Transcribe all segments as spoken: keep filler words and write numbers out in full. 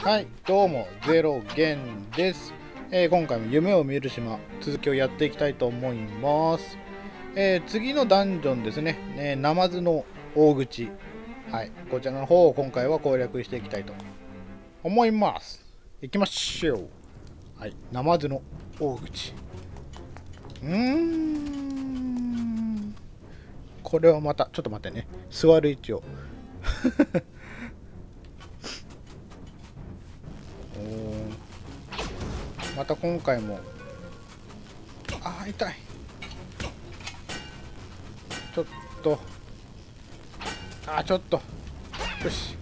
はい、どうも、ゼロゲンです。えー今回も夢を見る島、続きをやっていきたいと思います。えー次のダンジョンですね、えーナマズの大口。はい、こちらの方を今回は攻略していきたいと思います。行きましょう。はい、ナマズの大口。うーん。これはまた、ちょっと待ってね。座る位置を。おーまた今回もあー痛い。ちょっとあーちょっとよし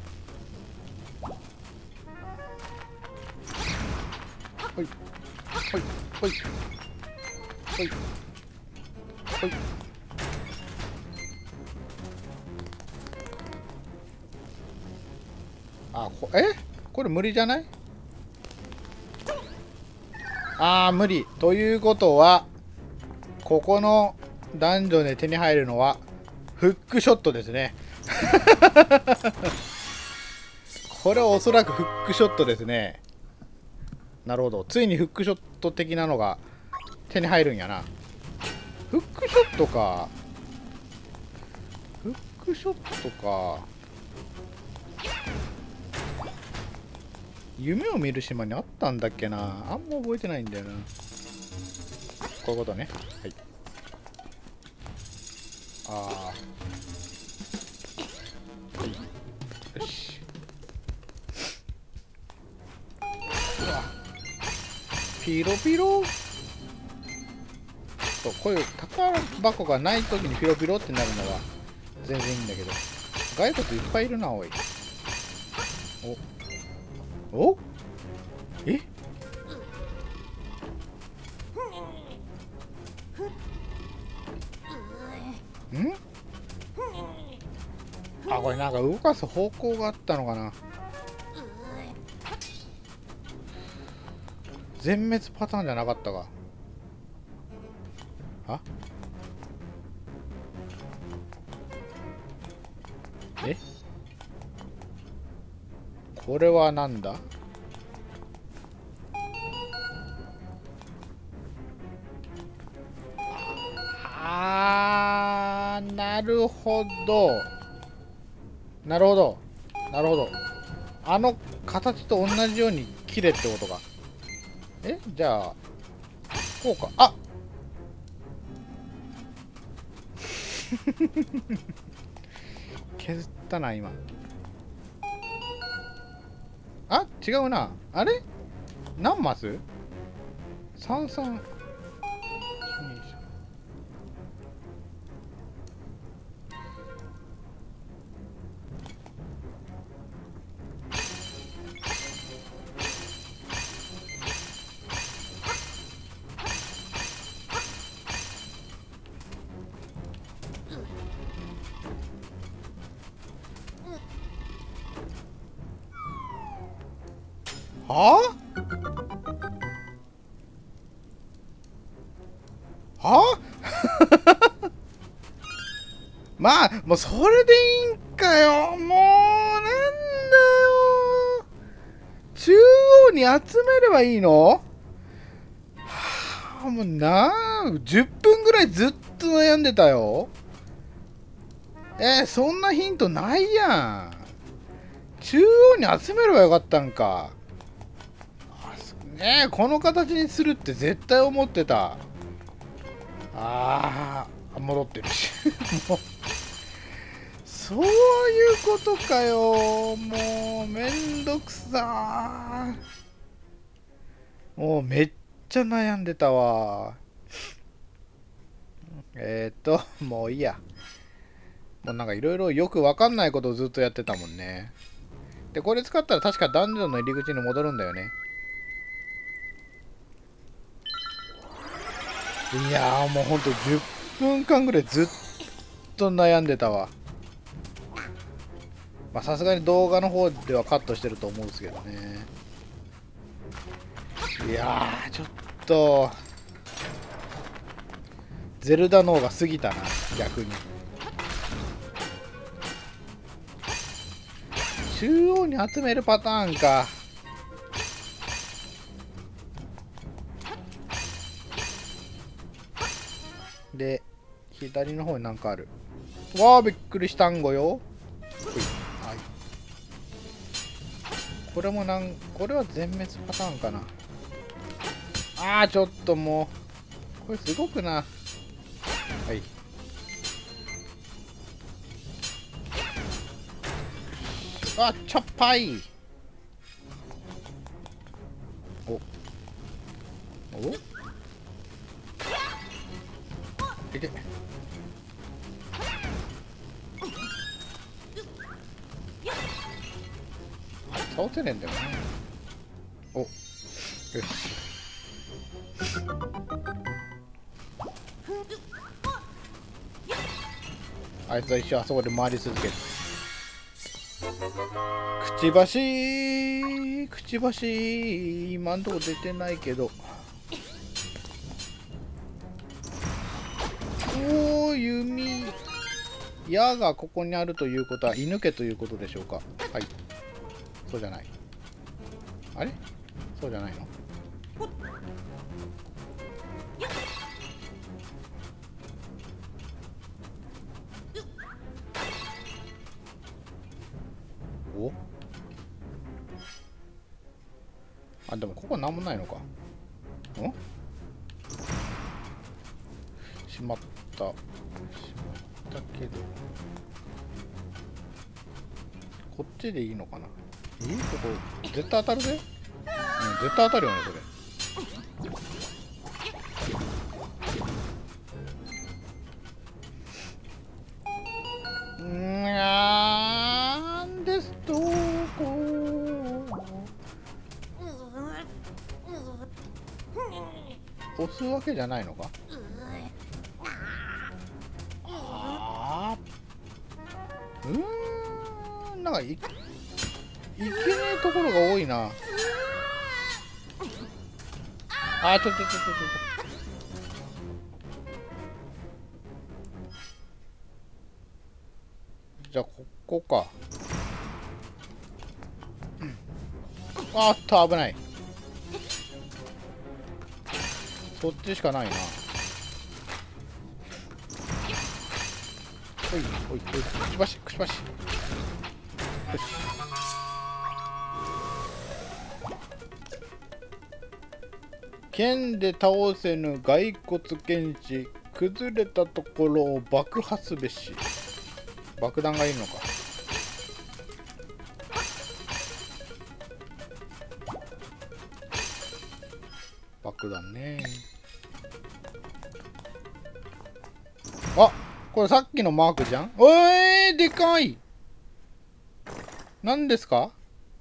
ほいほいほいほいほい。あこえこれ無理じゃない？ああ無理ということはここのダンジョンで手に入るのはフックショットですね。これはおそらくフックショットですね。なるほど、ついにフックショット的なのが手に入るんやな。フックショットかフックショットか夢を見る島にあったんだっけな。あんま覚えてないんだよな。こういうことね。はい。ああ、はい、よし。うわピロピロとこういう宝箱がない時にピロピロってなるのは全然いいんだけど、骸骨いっぱいいるな。おいおおえんあ、これなんか動かす方向があったのかな。全滅パターンじゃなかったか。あえこれはなんだ。あーなるほどなるほどなるほど。あの形と同じように切れってことか。えじゃあこうか。あ削ったな今。あ違うな。あれ何マス ?さんさん。はあはあまあもうそれでいいんかよ。もうなんだよ。中央に集めればいいの？はあもうなじゅっぷんぐらいずっと悩んでたよ。えー、そんなヒントないやん。中央に集めればよかったんか。ねえこの形にするって絶対思ってた。あー戻ってるしもうそういうことかよ。もうめんどくさー。もうめっちゃ悩んでたわ。えっ、ー、ともういいや。もうなんかいろいろよくわかんないことをずっとやってたもんね。でこれ使ったら確かダンジョンの入り口に戻るんだよね。いやーもうほんとじゅっぷんかんぐらいずっと悩んでたわ。まあさすがに動画の方ではカットしてると思うんですけどね。いやーちょっとゼルダの方が過ぎたな逆に。中央に集めるパターンか。 で左の方になんかある。わあびっくりしたんごよ。はい、これもなんこれは全滅パターンかな。あーちょっともうこれすごくな。はい、あちょっぱい。おおいけ。倒せねえんだよな。およし。あいつは一生あそこで回り続ける。くちばしくちばし今んとこ出てないけど。おお弓矢がここにあるということは射抜けということでしょうか。はい、そうじゃない。あれそうじゃないの。おあ、でもここなんもないのか。んしまったしまったけど、こっちでいいのかな。いいとこ絶対当たるぜ。うん、絶対当たるよねそれ。なんですとこ押すわけじゃないのか。あーうーんなんかいいけねえところが多いな。あーちょちょちょちょちょじゃあここか。あーっと危ない。そっちしかないな。おいおいおい、くちばしくちばし。よし。剣で倒せぬ骸骨剣士、崩れたところを爆破すべし。爆弾がいるのか。爆弾ね。あ、これさっきのマークじゃん。おいでかい。何ですか。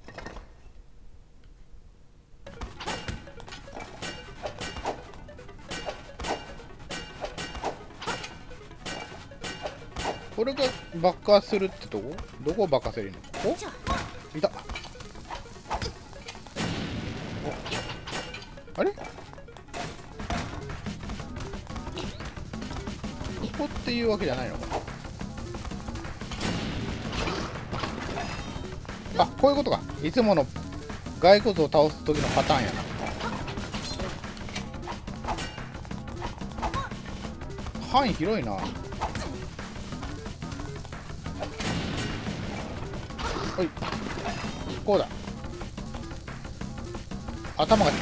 これが爆破するってとこ。どこを爆破せるの。おいた。あれここっていうわけじゃないのかな。あ、こういうことか。いつもの骸骨を倒す時のパターンやな。範囲広いな。ほい、こうだ。頭が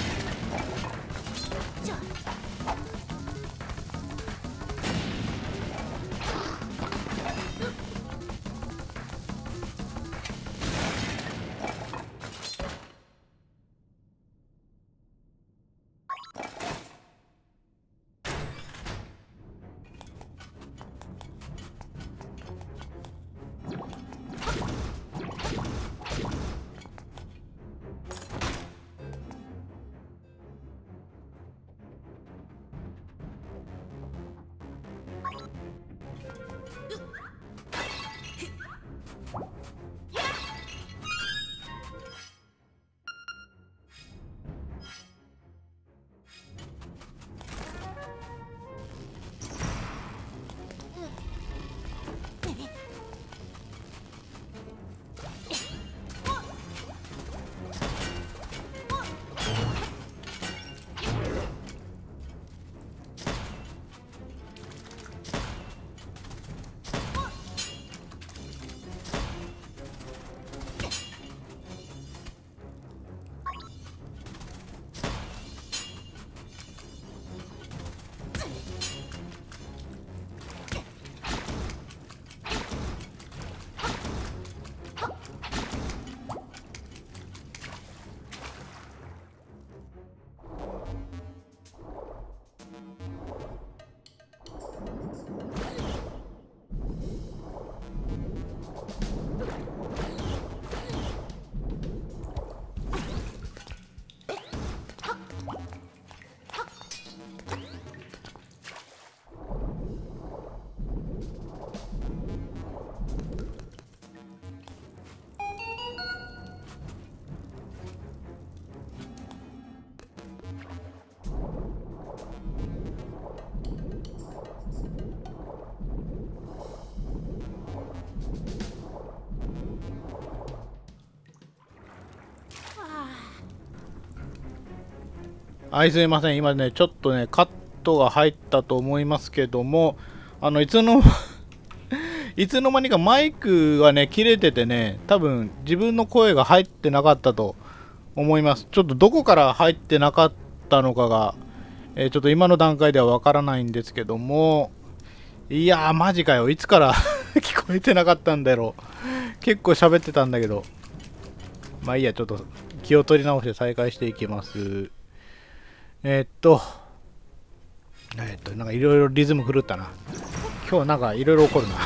はい、すいません。今ね、ちょっとね、カットが入ったと思いますけども、あの、いつの、いつの間にかマイクがね、切れててね、多分自分の声が入ってなかったと思います。ちょっとどこから入ってなかったのかが、えー、ちょっと今の段階ではわからないんですけども、いやー、マジかよ。いつから聞こえてなかったんだろう。結構喋ってたんだけど。まあいいや、ちょっと気を取り直して再開していきます。えー、っと、えー、っと、なんかいろいろリズム狂ったな。今日なんかいろいろ起こるな。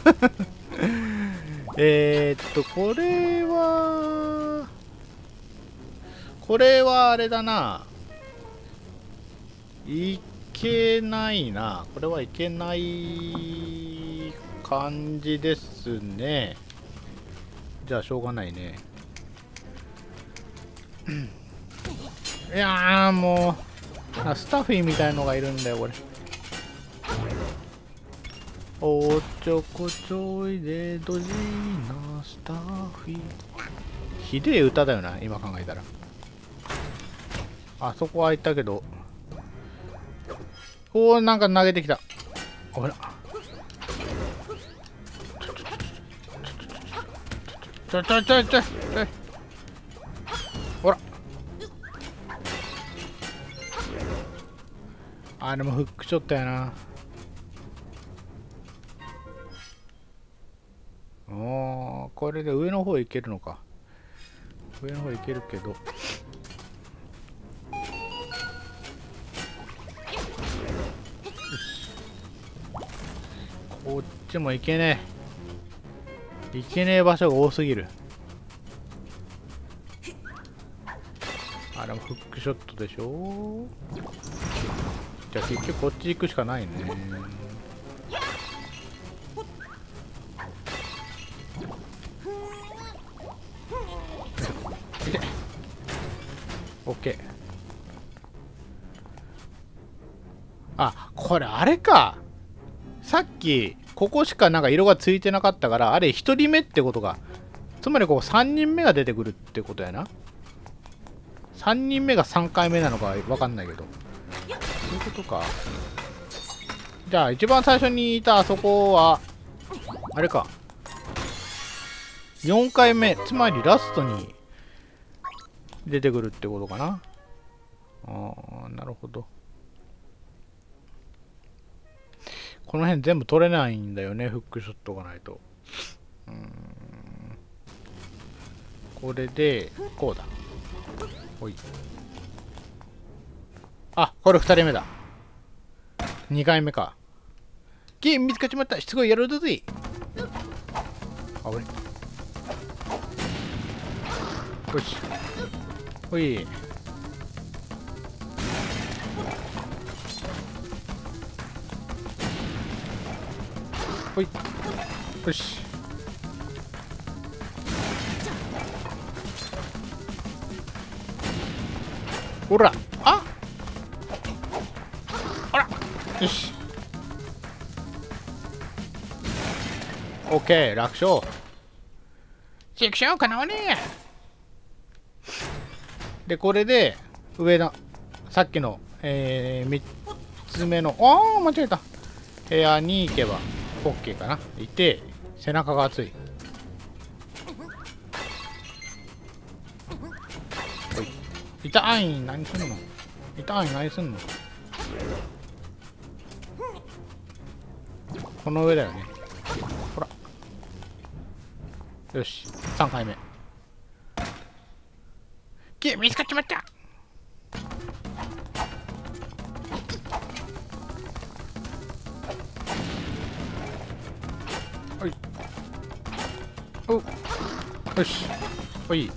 えーっと、これは、これはあれだな。いけないな。これはいけない感じですね。じゃあしょうがないね。いやーもう、スタッフィーみたいのがいるんだよ、これ。おっちょこちょいでドジーなスタッフィー。ひでえ歌だよな、今考えたら。あそこ開いたけど。おー、なんか投げてきた。ほら。ちょちょちょちょちょ。ほら。あ、でもフックショットやな。おー、これで上の方行けるのか。上の方行けるけど。こっちも行けねえ。行けねえ場所が多すぎる。あれもフックショットでしょ。じゃあ結局こっち行くしかないね。オッケー。あ、これあれか。さっきここしかなんか色がついてなかったから、あれひとりめってことか。つまりこうさんにんめが出てくるってことやな。さんにんめがさんかいめなのかわかんないけど、そういうことか。じゃあ一番最初にいたあそこはあれか、よんかいめ、つまりラストに出てくるってことかな。ああ、なるほど。この辺全部取れないんだよね、フックショットがないと。うーん、これでこうだ。ほい。あ、これふたりめだ。にかいめか。ゲーム見つかっちまった。すごいやるだぜ。あぶね。よし。ほい。ほい。よし。ほら。あ、あら。よし。オッケー、楽勝。チェックしようかなね。で、これで、上の、さっきの、えー、みっつめの、あー、間違えた。部屋に行けば、OK かな。いて、背中が熱い。ほい。痛い、何すんの。痛い、何すんの。この上だよね。ほら。よし、さんかいめ。ゲーム見つかっちまった。はい。お、よし。ほい。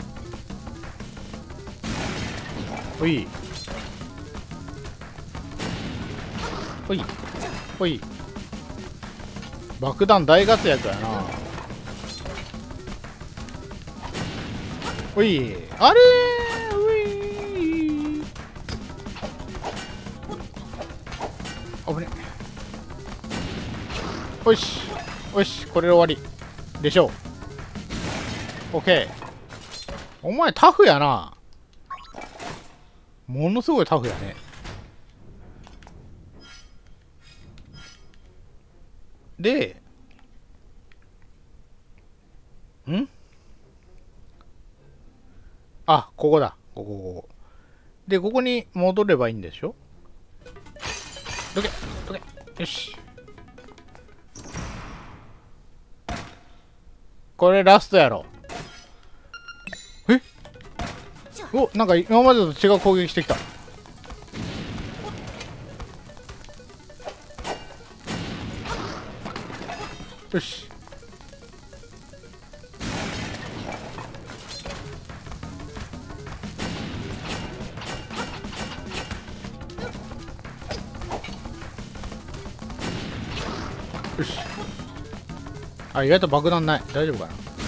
ほい。ほい。ほい。爆弾大活躍やな。ほい。あれー、ういー。危ね。よし。よし。これで終わり。でしょう。オッケー。お前タフやな。 ものすごいタフやね。で、んあ、ここだ。ここ、ここ。で、ここに戻ればいいんでしょ。どけ、どけ。よし。これラストやろ。えお、なんか今までと違う攻撃してきた。よし。よし。あ、意外と爆弾ない。大丈夫かな。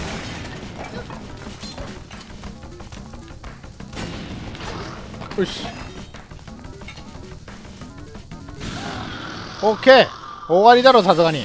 よし。オッケー。終わりだろ、さすがに。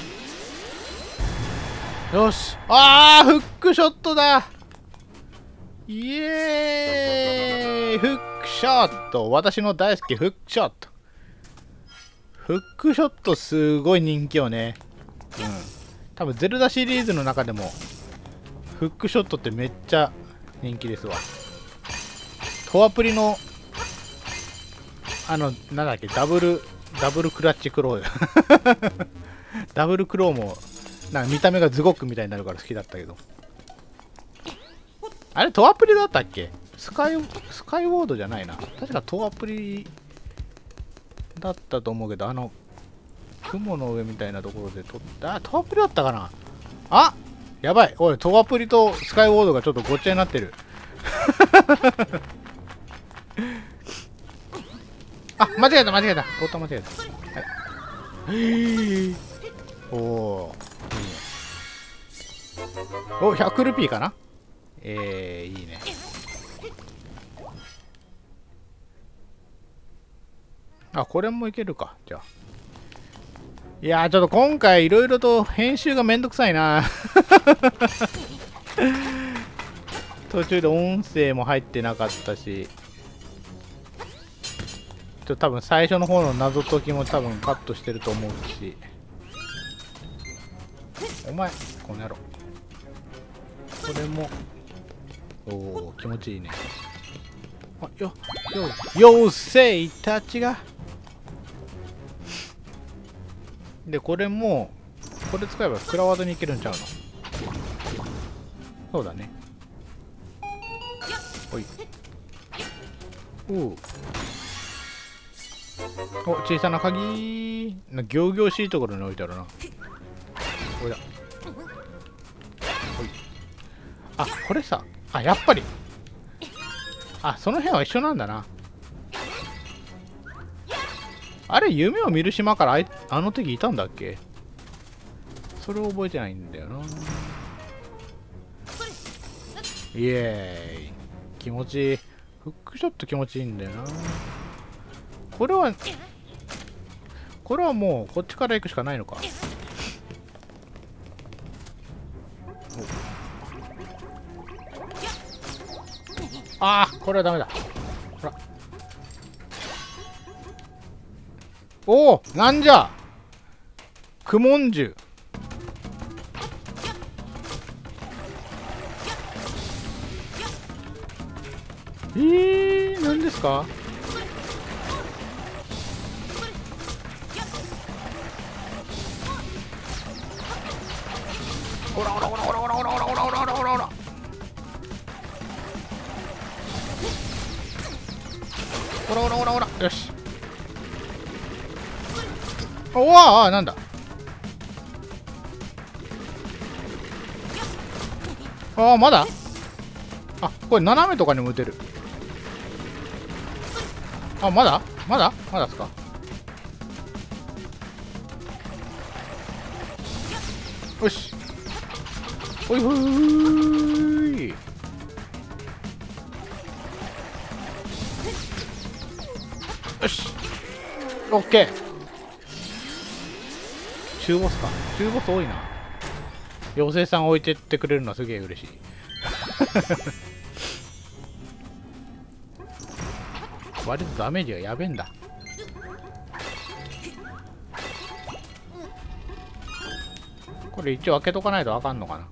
よし。あー、フックショットだ。イエーイ。フックショット。私の大好きフックショット。フックショットすごい人気よね。うん。多分ゼルダシリーズの中でもフックショットってめっちゃ人気ですわ。トアプリのあのなんだっけ、ダブルダブルクラッチクローダブルクローもなんか見た目がズゴックみたいになるから好きだったけど、あれトアプリだったっけ。スカイスカイウォードじゃないな、確かトアプリだったと思うけど、あの雲の上みたいなところで撮った。あ、トアプリだったかな。あ、やばい。おい、トアプリとスカイウォードがちょっとごっちゃになってる。あ、間違えた間違えた。ボタン間違えた。はい。おお。いいね。お、ひゃくルピーかな。えー、いいね。あ、これもいけるか。じゃあ。いやー、ちょっと今回いろいろと編集がめんどくさいな。途中で音声も入ってなかったし、ちょっと多分最初の方の謎解きも多分カットしてると思うし。お前、この野郎。これも、おお、気持ちいいね。あ、よ、よ、妖精たちが。で、これも、これ使えばクラワードに行けるんちゃうの。そうだね。ほい。おう。お、小さな鍵。な、行々しいところに置いてあるな。これだ。ほい。あ、これさ。あ、やっぱり。あ、その辺は一緒なんだな。あれ、夢を見る島からあいあの時いたんだっけ。それを覚えてないんだよな。イエーイ。気持ちいい。フックショット気持ちいいんだよな。これは、これはもうこっちから行くしかないのか。ああ、これはダメだ。ほら。おお、なんじゃ。クモンジュ。えー、何ですか。ほらほらほらほらほらほらほらほらほらほらほらほらほらほらほらほら、よし。おわあ、なんだ。ああ、まだ。あ、これ斜めとかにも打てる。あ、まだまだまだっすか。よし。ほいほいほい。よし。オッケー。中ボスか。中ボス多いな。妖精さん置いてってくれるのはすげえ嬉しい。 割とダメージがやべえんだ。これ一応開けとかないとあかんのかな。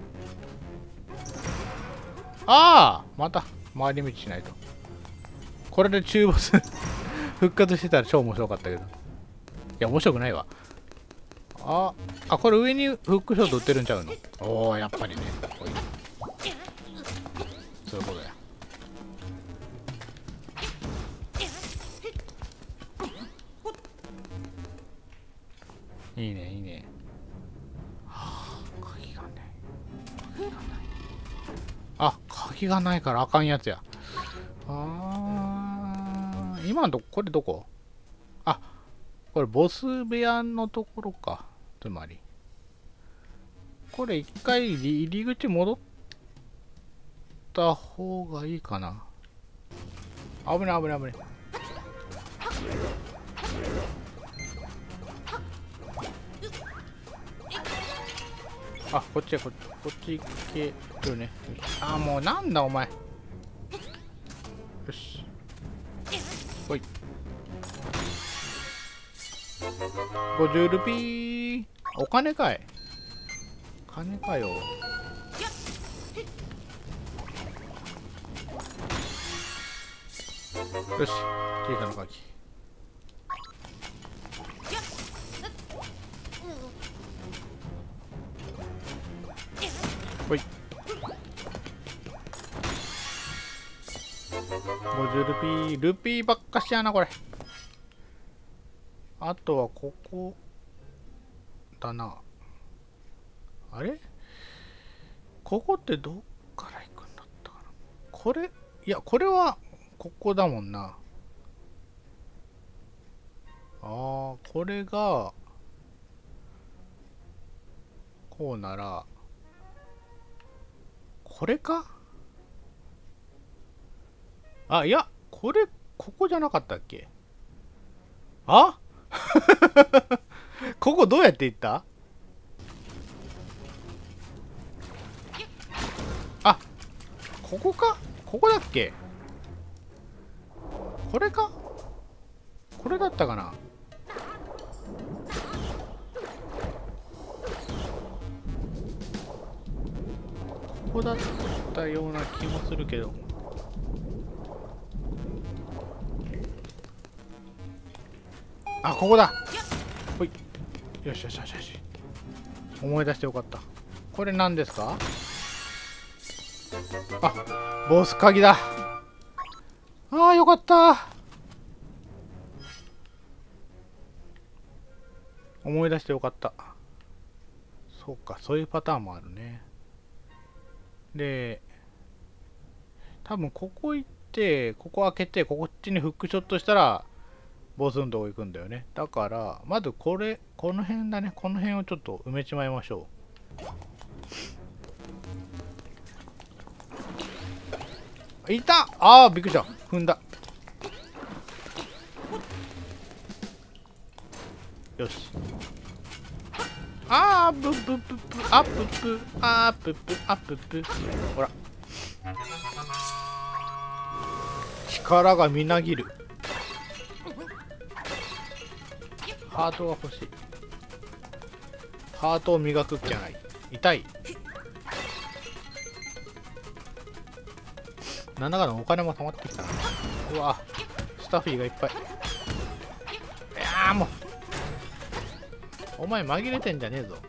ああ、また回り道しないと。これで中ボス復活してたら超面白かったけど。いや、面白くないわ。ああ、これ上にフックショット売ってるんちゃうの。おお、やっぱりね。そういうことや。いいね、いいね。はあ、鍵がね。鍵がない。あ、鍵がないからあかんやつや。あー、今のとこ、これどこ？あ、これボス部屋のところか。つまり。これ一回入り口戻った方がいいかな。危ない危ない危ない。あ、こっちや、こっち、こっち行けるね。あ、もうなんだお前。よし。ほい。ごじゅうルピー。お金かい。金かよ。よし。小さな鍵。ほい。ごじゅうルピー。ルピーばっかしやな、これ。あとはここだな。あれここってどっから行くんだったかな。これ、いや、これはここだもんな。あー、これがこうならこれか。あ、いや、これここじゃなかったっけ。あここどうやって行った。あ、ここか。ここだっけ。これか。これだったかな。ここだったような気もするけど。あ、ここだ。ほい。よしよしよしよし。思い出してよかった。これ何ですか。あ、ボス鍵だ。ああ、よかった。思い出してよかった。そうか、そういうパターンもあるね。で、多分ここ行って、ここ開けて、こっちにフックショットしたら、ボスのとこ行くんだよね。だから、まずこれ、この辺だね。この辺をちょっと埋めちまいましょう。いた。ああ、びっくりした。踏んだ。よし。あー、ブッブッブッブあっブッブあーブッブあっブッブ。ほら。力がみなぎる。ハートが欲しい。ハートを磨くっきゃない。痛い。なんだかんだお金も溜まってきたな。うわ、スタッフィーがいっぱい。いやーもう。お前紛れてんじゃねえぞ。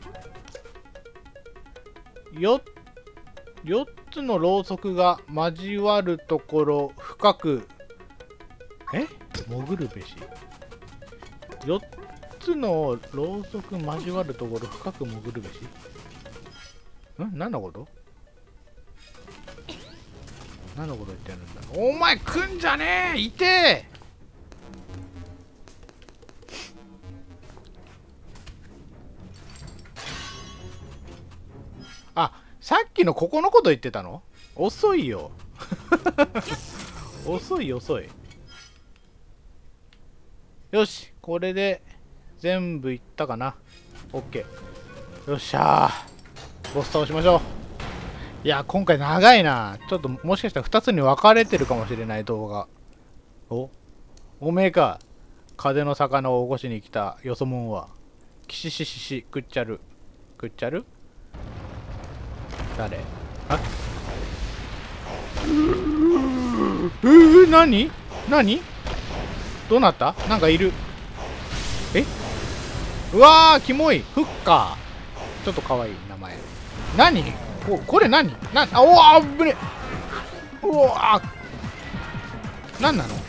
よ、よっつのろうそくが交わるところ深く、え潜るべし。よっつのろうそく交わるところ深く潜るべし。ん何のこと何のこと言ってるんだ。お前来んじゃねえ。いてえ。あ、さっきのここのこと言ってたの。遅いよ遅い遅い。よし、これで全部いったかな。 OK。 よっしゃー、ボス倒しましょう。いや今回長いな。ちょっともしかしたらふたつに分かれてるかもしれない動画。 おおめえか。風の魚を起こしに来たよそもんは。キシシシシくっちゃる。くっちゃる誰？あうーなになにどうなった？なんかいる。えうわーキモい。フッカー。ちょっとかわいい名前。何ここれ何なあおわーぶねうわーなんなの？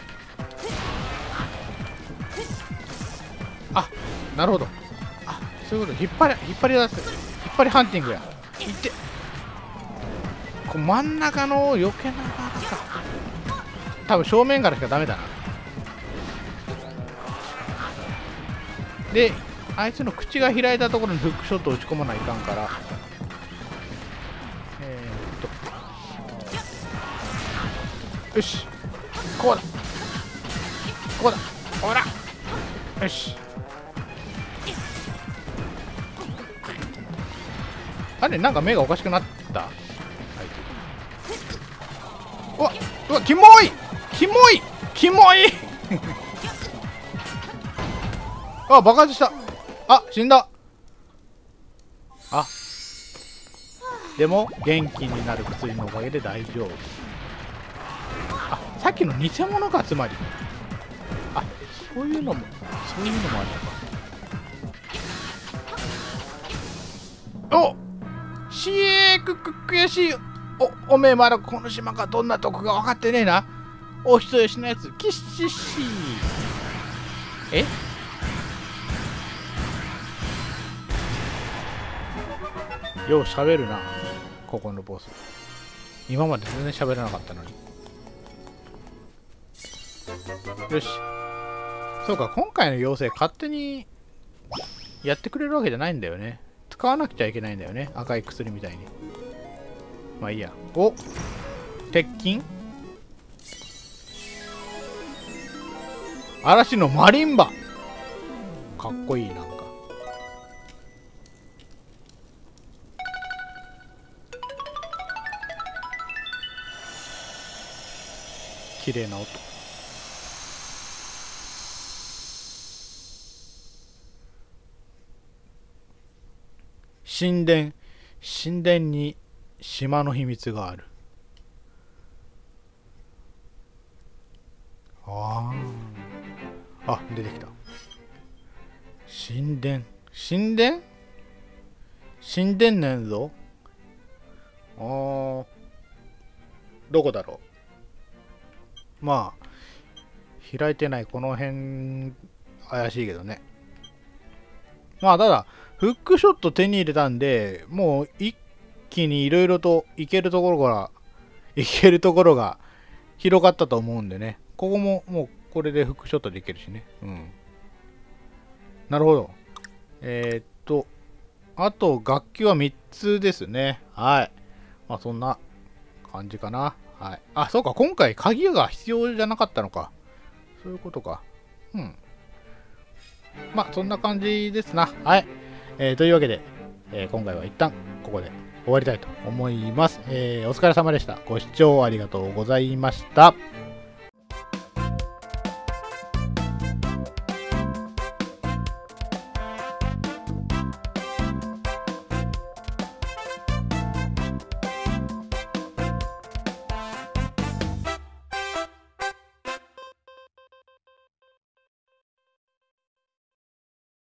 あなるほど。あそういうこと。引っ張り引っ張り出す。引っ張りハンティングや。いってこ真ん中の余計ながか。多分正面からしかダメだな。であいつの口が開いたところにフックショットを打ち込まないかんから、えー、っとよしこうだこうだほらよしあれなんか目がおかしくなった。あいつうわうわキモいキモいキモいあ爆発した。あ死んだ。あでも元気になる薬のおかげで大丈夫。あさっきの偽物か。つまりあそういうのもそういうのもあるのか。おしえーくく悔しい。おおめえまだこの島がどんなとこか分かってねえな。お人よしのやつキッシッシー。えよう喋るなここのボス。今まで全然喋らなかったのに。よしそうか今回の妖精勝手にやってくれるわけじゃないんだよね。使わなくちゃいけないんだよね赤い薬みたいに。まあいいや。お鉄筋嵐のマリンバかっこいい。なんか綺麗な音。神殿神殿に島の秘密がある。あああ出てきた。神殿神殿神殿ねんぞ。あーどこだろう。まあ開いてないこの辺怪しいけどね。まあただフックショット手に入れたんでもう一気にいろいろといけるところからいけるところが広がったと思うんでね。ここももうこれでフックショットでいけるしね。うんなるほど。えー、っとあと楽器はみっつですね。はいまあそんな感じかな。はいあそうか今回鍵が必要じゃなかったのか。そういうことか。うんまあそんな感じですな。はい、えー、というわけで、えー、今回は一旦ここで終わりたいと思います。えー、お疲れ様でした。ご視聴ありがとうございました。